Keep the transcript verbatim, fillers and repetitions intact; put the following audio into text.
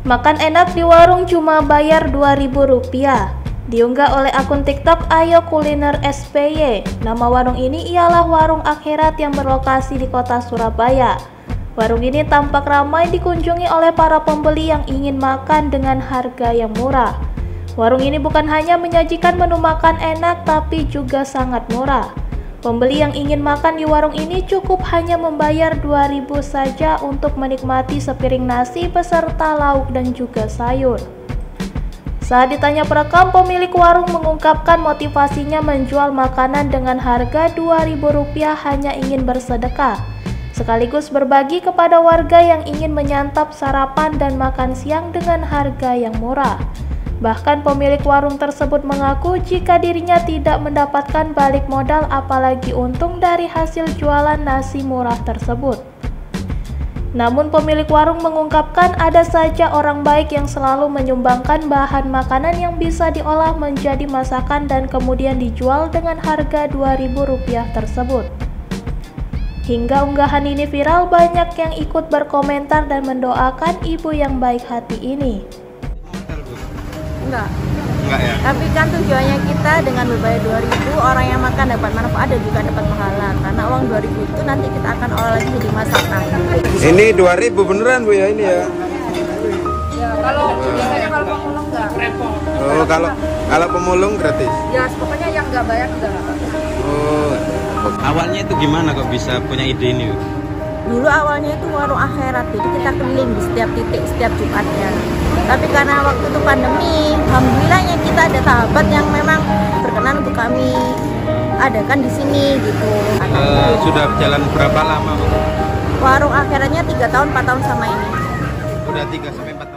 Makan enak di warung cuma bayar dua ribu rupiah. Diunggah oleh akun TikTok Ayo Kuliner S P Y. Nama warung ini ialah Warung Akhirat yang berlokasi di kota Surabaya. Warung ini tampak ramai dikunjungi oleh para pembeli yang ingin makan dengan harga yang murah. Warung ini bukan hanya menyajikan menu makan enak, tapi juga sangat murah. Pembeli yang ingin makan di warung ini cukup hanya membayar dua ribu saja untuk menikmati sepiring nasi beserta lauk dan juga sayur. Saat ditanya perekam, pemilik warung mengungkapkan motivasinya menjual makanan dengan harga dua ribu rupiah hanya ingin bersedekah, sekaligus berbagi kepada warga yang ingin menyantap sarapan dan makan siang dengan harga yang murah. Bahkan pemilik warung tersebut mengaku jika dirinya tidak mendapatkan balik modal apalagi untung dari hasil jualan nasi murah tersebut. Namun pemilik warung mengungkapkan ada saja orang baik yang selalu menyumbangkan bahan makanan yang bisa diolah menjadi masakan dan kemudian dijual dengan harga dua ribu rupiah tersebut. Hingga unggahan ini viral, banyak yang ikut berkomentar dan mendoakan ibu yang baik hati ini. Enggak. Enggak ya? Tapi kan tujuannya kita dengan berbayar dua ribu, orang yang makan dapat manfaat dan juga dapat pahala. Karena uang dua ribu itu nanti kita akan olah lagi jadi masakan. Ini dua ribu beneran Bu ya ini ya? Ya, kalau biasanya kalau pemulung enggak. Oh, kalau kalau pemulung gratis? Ya, pokoknya yang enggak bayar enggak. Oh. Awalnya itu gimana kok bisa punya ide ini? Dulu awalnya itu warung akhirat, jadi kita keliling di setiap titik, setiap Jumatnya. Tapi karena waktu itu pandemi, alhamdulillahnya kita ada sahabat yang memang berkenan untuk kami adakan di sini gitu. Uh, sudah berjalan berapa lama Bu? Warung akhiratnya tiga tahun, empat tahun sama ini. Udah tiga sampai empat